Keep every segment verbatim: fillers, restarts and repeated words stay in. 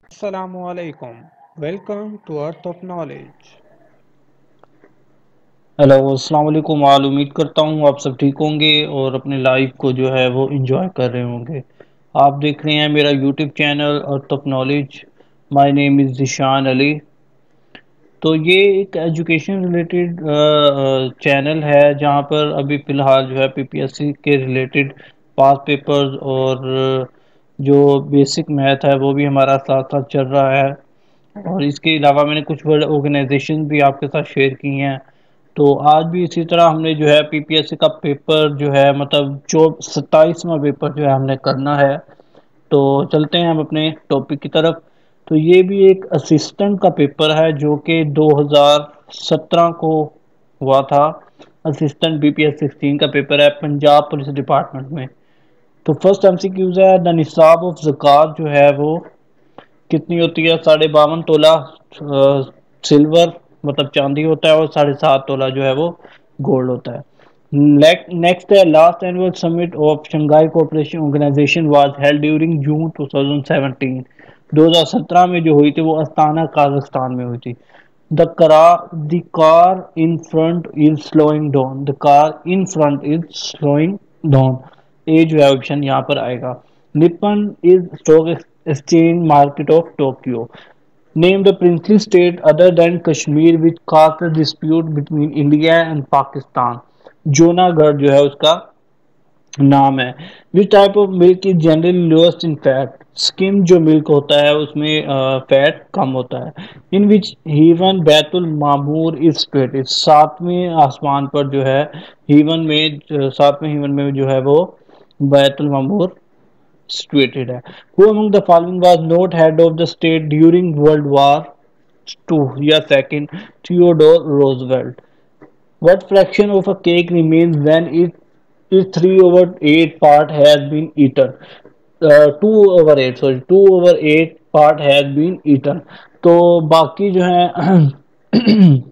Assalamualaikum. Welcome to Earth of Knowledge. Hello अस्सलाम वालेकुम आल उम्मीद करता हूँ आप सब ठीक होंगे और अपने लाइफ को जो है वो एंजॉय कर रहे होंगे। आप देख रहे हैं मेरा YouTube channel Earth of Knowledge. My name is Zishan Ali. तो ये एक एजुकेशन रिलेटेड चैनल है जहाँ पर अभी फ़िलहाल जो है पीपीएससी के रिलेटेड पास पेपर्स और जो बेसिक मैथ है वो भी हमारा साथ साथ चल रहा है। और इसके अलावा मैंने कुछ वर्ल्ड ऑर्गेनाइजेशन भी आपके साथ शेयर की हैं। तो आज भी इसी तरह हमने जो है पीपीएससी का पेपर जो है मतलब जो सत्ताईसवां पेपर जो है हमने करना है। तो चलते हैं हम अपने टॉपिक की तरफ। तो ये भी एक असिस्टेंट का पेपर है जो कि दो हज़ार सत्रह को हुआ था। असिस्टेंट बीपीएस सिक्सटीन का पेपर है पंजाब पुलिस डिपार्टमेंट में। तो फर्स्ट एमसीक्यूज है द निसाब ऑफ ज़कात जो है वो कितनी होती है। साढ़े बावन तोला सिल्वर मतलब चांदी होता है और साढ़े सात तोला जो है वो गोल्ड होता है। नेक्स्ट है last annual summit of Shanghai Cooperation Organisation was held during June two thousand seventeen. दो हज़ार सत्रह में जो हुई थी वो अस्ताना काजाख्स्तान में हुई थी। The car the car in front is slowing down the car in front is slowing down. A जो है ऑप्शन यहाँ पर आएगा। Nippon is stock exchange market of Tokyo. Name the princely state other than Kashmir which caused a dispute between India and Pakistan. Junagadh जो है उसका नाम है। Which type of milk is generally lowest in fat? Skim जो milk होता है उसमें fat कम होता है। In which heaven Baitul Mamur is situated. सातवें आसमान पर जो है हीवन में सातवें हीवन में जो है वो बैतुल मामूर situated है। Who among the following was not head of the state during World War Two या second? Theodore Roosevelt. What fraction of a cake remains when it its three over eight part has been eaten? Uh, two over eight sorry two over eight part has been eaten. तो बाकी जो है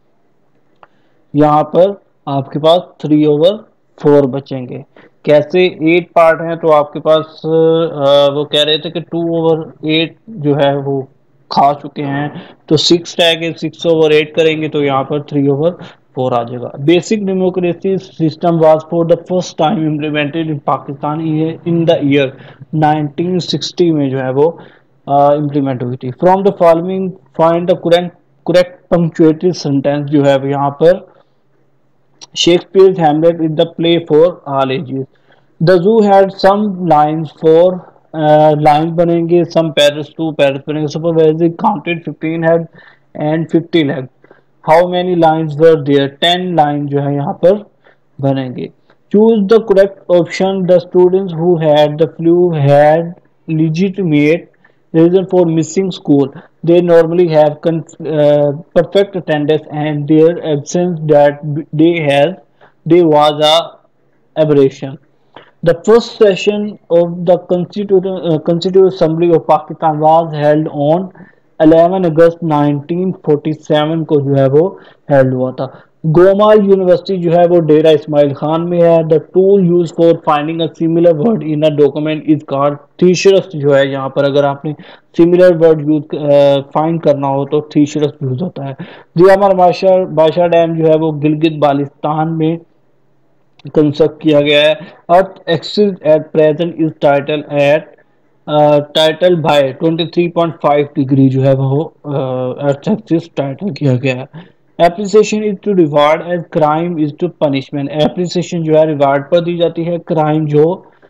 यहाँ पर आपके पास three over four बचेंगे। कैसे eight part हैं तो आपके पास आ, वो कह रहे थे कि टू ओवर एट जो है वो खा चुके हैं। तो सिक्स टैग है सिक्स ओवर एट करेंगे तो यहाँ पर थ्री ओवर फोर आ जाएगा। Basic democracy system was for the first time implemented in Pakistan in the year nineteen sixty में जो है वो इम्प्लीमेंट हुई थी। From the following find the correct correct punctuated sentence जो है यहाँ पर Shakespeare's Hamlet is the play for all ages. The zoo had some lines for uh, lines बनेंगे some parrots two parrots बनेंगे supervisor counted fifteen head and fifty legs. How many lines were there? ten lines जो है यहाँ पर बनेंगे। Choose the correct option. The students who had the flu had legitimate reason for missing school. They normally have con- uh, perfect attendance, and their absence that day has day was a aberration. The first session of the Constituent, uh, Constituent Assembly of Pakistan was held on eleven August nineteen forty seven को जो है वो held हुआ था। गोमाल university जो है वो डेरा इस्माइल खान में है। The tool use for finding a similar word in a document is called thesaurus जो है यहाँ पर अगर आपने सिमिलर वर्ड यूज फाइंड करना हो तो थीसरस यूज होता है। जियामर बादशाह बादशाह डैम जो है वो गिलगित बाल्टिस्तान में कंस्ट्रक्ट किया गया है। Earth axis at present is title at title by twenty three point five degree जो है वो अर्थ एक्सिस टाइटल किया गया है। Appreciation is to reward as crime is to punishment. Appreciation जो है रिवार्ड पर दी जाती है, क्राइम जो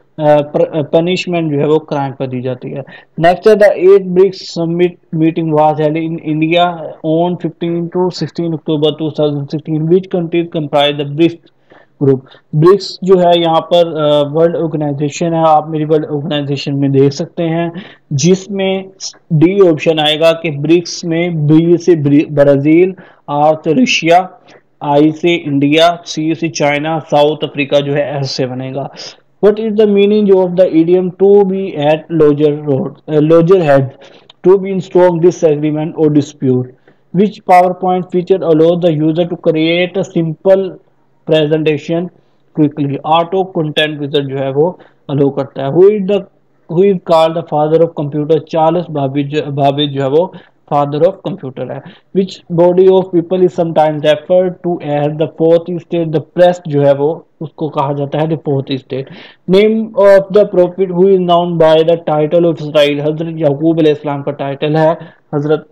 पनिशमेंट जो है वो क्राइम पर दी जाती है। नेक्स्ट है the eight BRICS summit meeting was held in India on fifteen to sixteen October two thousand sixteen which countries comprise the BRICS group. BRICS जो है यहाँ पर वर्ल्ड ऑर्गेनाइजेशन है, आप मेरी वर्ल्ड ऑर्गेनाइजेशन में देख सकते हैं जिसमें डी ऑप्शन आएगा कि ब्रिक्स में बी से ब्राजील, आर से रशिया, आई से इंडिया, सी से चाइना, साउथ अफ्रीका जो है ऐसे बनेगा। What is the meaning of the idiom to be at loggerheads? Uh, loggerheads, to be in strong disagreement or dispute. Which PowerPoint feature allows the user to create a simple presentation quickly? Auto content wizard जो है वो allow करता है। Who is the who is called the father of computer? Charles Babbage Babbage जो है वो father of computer है। Which body of people is sometimes referred to as the fourth state? The press जो है वो उसको कहा जाता है the fourth state. Name of the prophet who is known by the title of Israel? हजरत Yaqub अलैहिस्सलाम का टाइटल है हजरत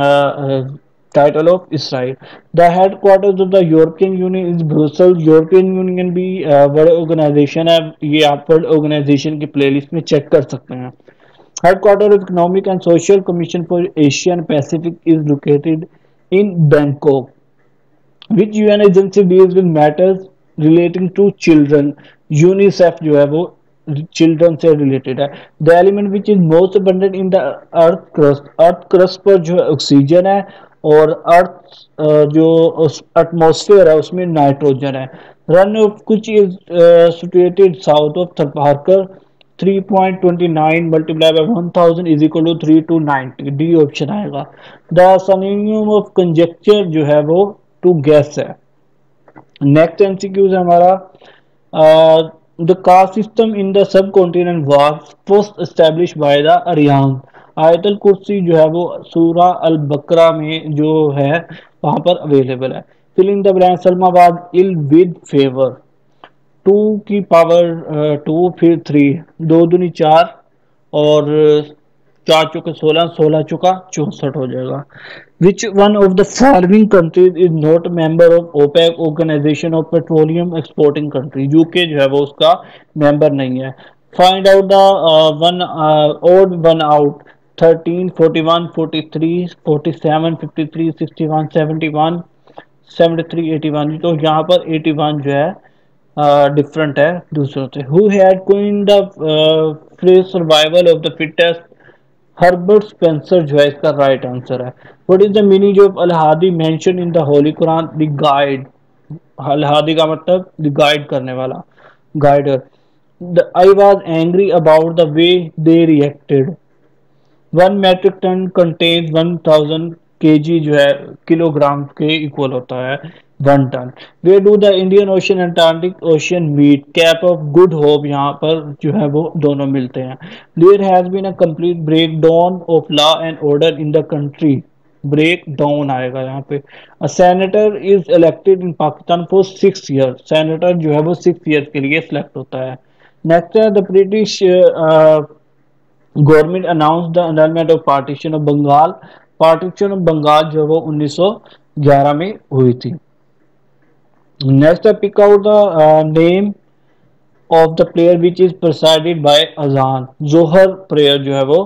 title of Israel. The headquarters of the European Union is Brussels. European Union भी वर्ल्ड ऑर्गेनाइजेशन है, ये आप world organisation की प्लेलिस्ट में चेक कर सकते हैं। Headquarter of economic and social commission for Asian Pacific is located in Bangkok. Which UN agency deals with matters relating to children? UNICEF जो है वो चिल्ड्रन से रिलेटेड है। The element which is most abundant in the earth crust? Earth crust पर जो है oxygen है और अर्थ जो एटमॉस्फेयर है उसमें नाइट्रोजन है। Rann of Kutch is situated south of Tharparkar. Three point two nine multiply by one thousand is equal to three two ninety. D option आएगा। द सिनोनिम ऑफ कंजक्चर जो है वो टू गैस है। नेक्स्ट एमसीक्यूज है हमारा the caste system in the subcontinent was first establish by the Aryan. आयतल कुर्सी जो है वो सूरा अल बकरा में जो है वहां पर अवेलेबल है। फिल इन द ब्लैंक सलमाबाद इल विद फेवर। टू की पावर टू फिर थ्री, दो दूनी चार और चार चौके सोलह, सोलह चौका चौसठ हो जाएगा। Which one of the following countries is not member of OPEC organisation of petroleum exporting country? UK जो है वो उसका मेंबर नहीं है। Find out the one odd one out. Thirteen, forty one, forty three, forty seven, fifty three, sixty one, seventy one, seventy three, eighty one. तो यहाँ पर एटी वन जो है डिफरेंट uh, है दूसरों से। Who had coined the phrase survival of the fittest? Herbert Spencer जो है इसका राइट आंसर है। What is the meaning of अल हादी mention in the holy Quran? The guide. अल हादी का मतलब द गाइड करने वाला, guider. The I was angry about the way they reacted. One metric ton contain one thousand K G जो है किलोग्राम के इक्वल होता है one ton. Way do the Indian ocean Atlantic ocean meet? Cape of good hope यहाँ पर जो है वो दोनों मिलते हैं। There has been a complete break down of law and order in the country. Break down आएगा यहाँ पे। A senator is elected in Pakistan for six year. Senator जो है वो सिक्स ईयर के लिए सिलेक्ट होता है। नेक्स्ट है the British government announce the annulment of partition of Bengal. Partition of Bengal जो है वो उन्नीस सौ ग्यारह में हुई थी। Next pick out the name of the player which is presided by अजान। जोहर प्रेयर जो है वो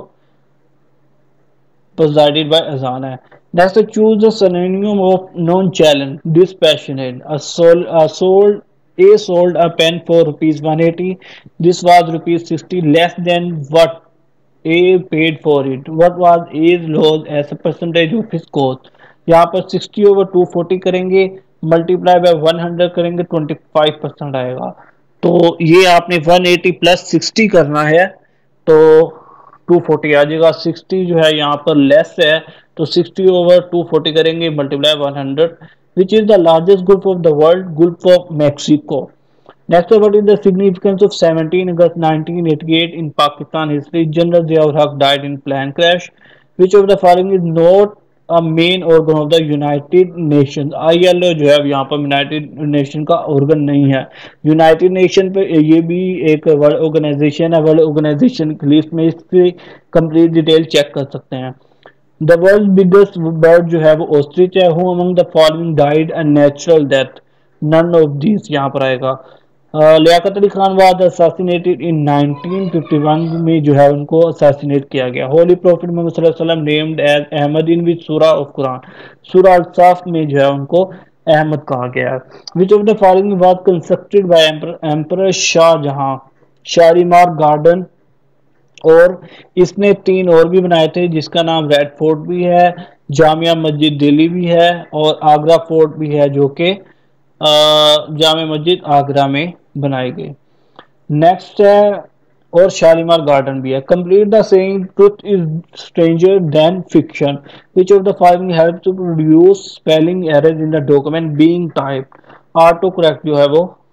प्रेसाइडेड बाय अजान है। Next choose the synonym of non challenge dispassionate. A sold a sold A sold a pen for rupees one eighty. This was rupees sixty less than what A paid for it. What was A's loss as a percentage of his cost? यहाँ पर sixty over two forty करेंगे, multiply by one hundred करेंगे, twenty five percent आएगा। तो ये आपने one eighty plus sixty करना है तो टू फोर्टी आ जाएगा। सिक्सटी जो है यहाँ पर लेस है तो सिक्सटी over टू फोर्टी करेंगे, multiply one hundred. Which is the largest gulf of the world? Gulf of Mexico. Next, what is the significance of seventeen August nineteen eighty-eight in Pakistan history? General Ziaul Haq died in plane crash. Which of the following is not a main organ of the United Nations? I L O जो है यहाँ पर United nation का organ नहीं है। United nation पे ये भी एक वर्ल्ड ऑर्गेनाइजेशन है। वर्ल्ड ऑर्गेनाइजेशन की लिस्ट में इसकी कंप्लीट डिटेल चेक कर सकते हैं। द वर्ल्ड बिगेस्ट बर्ड जो है वो ऑस्ट्रिच है। Who among the following died a natural death? None of this यहाँ पर आएगा। Liaquat Ali Khan was assassinated in nineteen fifty one में जो है उनको असैसिनेट किया गया। होली प्रॉफिट मोहम्मद सल्लल्लाहु अलैहि वसल्लम named as Ahmad in which surah of Quran? सूरा अल साफ में जो है उनको अहमद कहा गया है। Which of the following was constructed by emperor Shahjahan? Shalimar garden, और इसने तीन और भी बनाए थे जिसका नाम रेड फोर्ट भी है, जामिया मस्जिद दिल्ली भी है और आगरा फोर्ट भी है जो कि जामिया मस्जिद आगरा में बनाई गई। नेक्स्ट है और शालीमार गार्डन भी है। Complete the saying truth is stranger than fiction. Which of the following help to produce spelling errors in the document being typed? Auto correct जो है वो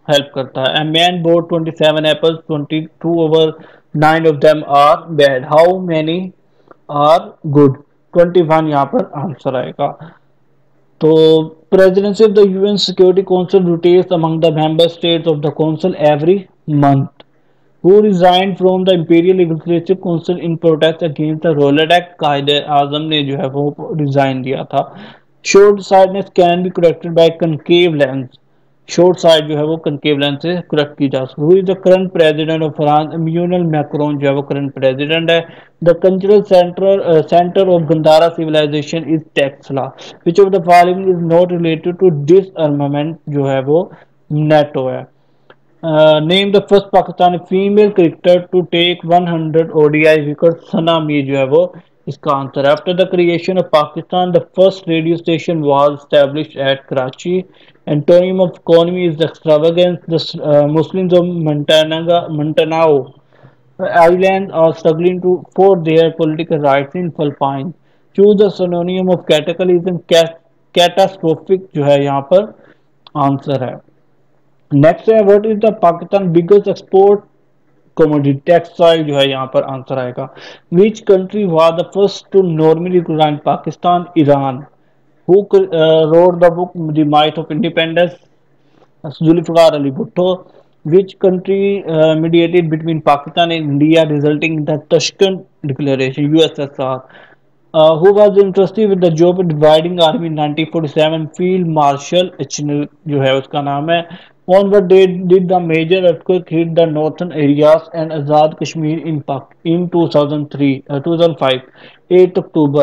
हेल्प करता है। A man bought twenty-seven apples, twenty-two over nine of them are bad. How many are good? twenty-one यहाँ पर answer आएगा। तो presidency of the U N Security Council rotates among the member states of the council every month. Who resigned from the Imperial Legislative Council in protest against the Rowlatt Act? कायदे आजम ने जो है वो resign दिया था। Short sightedness can be corrected by concave lens. Short side जो है वो कनकेव लेंस से करेक्ट की जा सकती है। Who is the current president of France? Emmanuel Macron जो है वो करंट प्रेसिडेंट है। The cultural centre centre of Gandhara civilisation is Taxila. Which of the following is not related to disarmament जो है वो नेटो है। Name the first Pakistani female cricketer to take one hundred O D I wicket. Sana Mir जो है वो इसका answer है। After the creation of Pakistan the first radio station was established at Karachi. Antonym of economy is extravagance. The Muslims of मंटानागा Mindanao islands are struggling to for their political rights in Philippines. Choose the synonym of cataclysm। catastrophic जो है यहाँ पर answer है। Next है what is the Pakistan biggest export commodity? Textile जो है यहाँ पर आंसर आएगा। Which country was the first to normally recognise Pakistan? Iran. Who wrote the book the might of independence? Zulfikar Ali Bhutto. Which country mediated between Pakistan and India resulting in the Tashkent declaration? USSR. Uh, who was interested with the job of dividing army in nineteen forty-seven? Field Marshal Echnel जो है उसका नाम है। On what date did the major earthquake hit the northern areas and Azad Kashmir in Pak in two thousand three, uh, two thousand five? eighth October.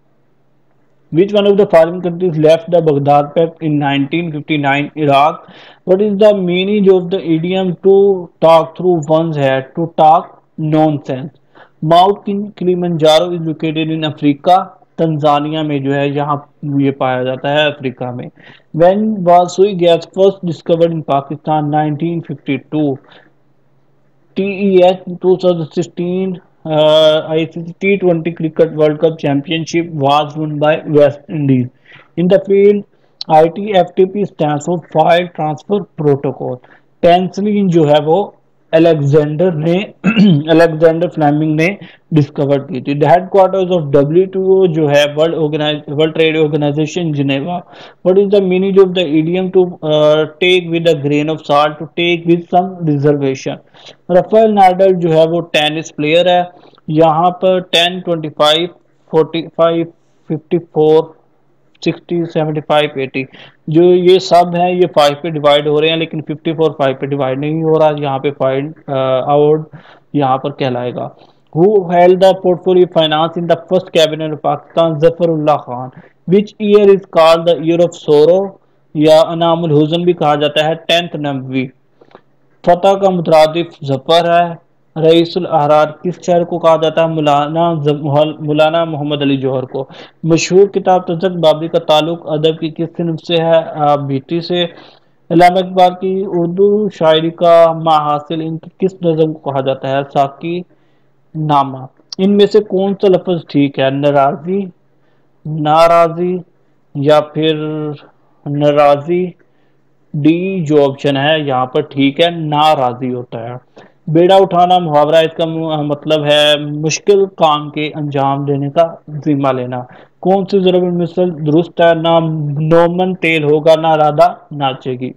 Which one of the following countries left the Baghdad Pact in nineteen fifty-nine? Iraq. What is the meaning of the idiom to talk through one's head? To talk nonsense. Mount Kilimanjaro is located in Africa. Tanzania में जो है यहाँ ये पाया जाता है Africa में। When was Sui gas first discovered in Pakistan? Nineteen fifty two. The twenty sixteen ICC T twenty cricket world cup championship was won by West Indies. In the field IT FTP stands for file transfer protocol. Penicillin जो है वो Alexander ने Alexander Fleming ने discover की थी। The headquarters of W T O जो है world organise world trade organisation Geneva. What is the meaning of the idiom to take with a grain of salt? To take with some reservation. Rafael Nadal जो है वो tennis player है। यहाँ पर ten twenty five forty five fifty four sixty seventy five eighty जो ये सब हैं ये फाइव पे डिवाइड हो रहे हैं, लेकिन फिफ्टी फोर फाइव पे डिवाइड नहीं हो रहा। यहाँ पे फाइव अवार्ड यहाँ पर कहलाएगा। Who held the portfolio finance in the first cabinet of Pakistan? Zafarullah Khan. Which year is called the year of sorrow या अनामुल हुज़न भी कहा जाता है? टेंथ नबवी। फतह का मुतरादिफ जफर है। रईसुल अहरार किस शहर को कहा जाता है? मौलाना मौलाना मोहम्मद अली जौहर को। मशहूर किताब तज़क बाबरी का ताल्लुक अदब की किस सिनफ से है? बीटी से। अल्लामा इकबाल की उर्दू शायरी का माहासिल इनकी किस नज़म को कहा जाता है? साकी नामा। इनमें से कौन सा लफ्ज ठीक है? नाराजी, नाराजी या फिर नाराजी? डी जो ऑप्शन है यहाँ पर ठीक है, नाराजी होता है। बेड़ा उठाना मुहावरा, इसका मतलब है मुश्किल काम के अंजाम देने का जिम्मा लेना। कौन सी ज़रूर मिसल दुरुस्त है? ना नोमन तेल होगा ना राधा नाचेगी।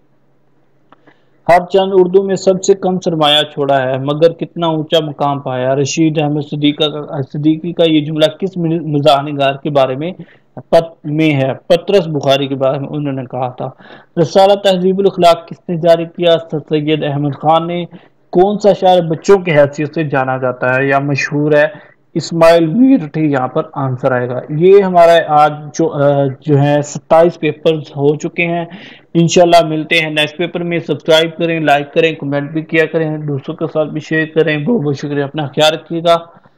हर चंद उर्दू में सबसे कम सरमाया छोड़ा है मगर कितना ऊंचा मुकाम पाया। रशीद अहमद सदीका का सदीकी का ये जुमला किस मज़ाहनिगार के बारे में पत में है? पतरस बुखारी के बारे में उन्होंने कहा था। रसाला तहजीबुल अखलाक किसने जारी किया? सैयद अहमद खान ने। कौन सा शायर बच्चों की हैसियत से जाना जाता है या मशहूर है? इस्माइल मीरठी यहाँ पर आंसर आएगा। ये हमारा आज जो जो है सत्ताईस पेपर्स हो चुके हैं। इंशाल्लाह मिलते हैं नेक्स्ट पेपर में। सब्सक्राइब करें, लाइक करें, कमेंट भी किया करें, दूसरों के साथ भी शेयर करें। बहुत बहुत शुक्रिया, अपना ख्याल रखिएगा।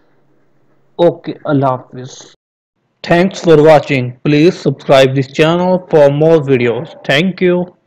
ओके, अल्लाह हाफिज। Thanks for watching. Please subscribe this channel for more videos. Thank you.